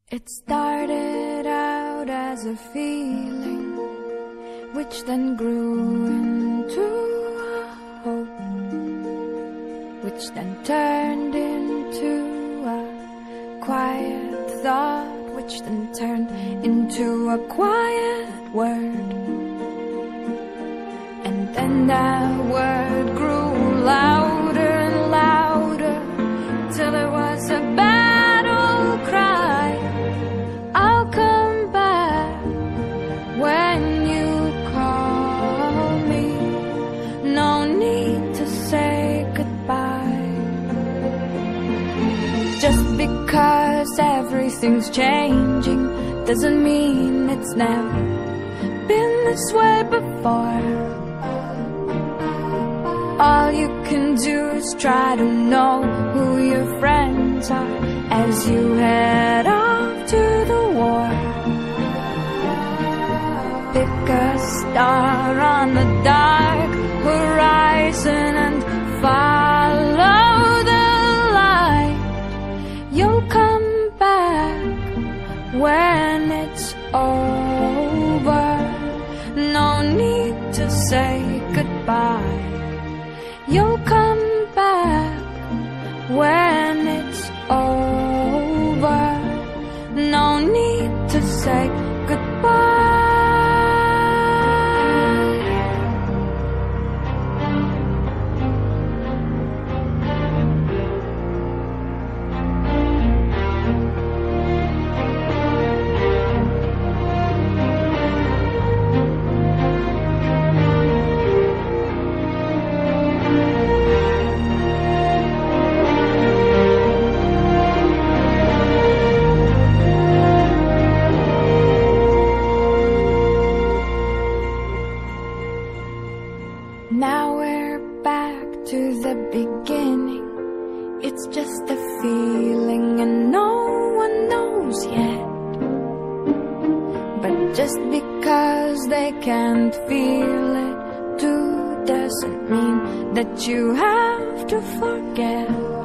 It started out as a feeling, which then grew into a hope, which then turned into a quiet thought, which then turned into a quiet word. And then that word grew louder and louder, till it was a battle cry. I'll come back when you call me. No need to say goodbye. Just because everything's changing doesn't mean it's never been this way before. All you can do is try to know who your friends are as you head off to the war. Pick a star on the dark horizon and follow the light. You'll come back when it's over. No need to say goodbye. You'll come back when it's over. No need to say goodbye. Now we're back to the beginning. It's just a feeling and no one knows yet. But just because they can't feel it too doesn't mean that you have to forget.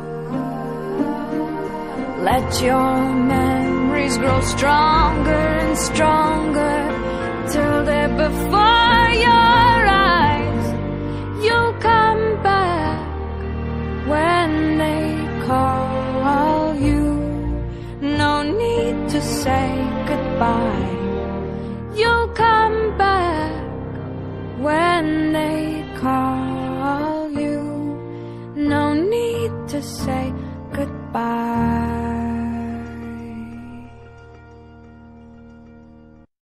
Let your memories grow stronger and stronger till they're before your eyes. You'll come back when they call you. No need to say goodbye. You'll come back when they call you. No need to say goodbye.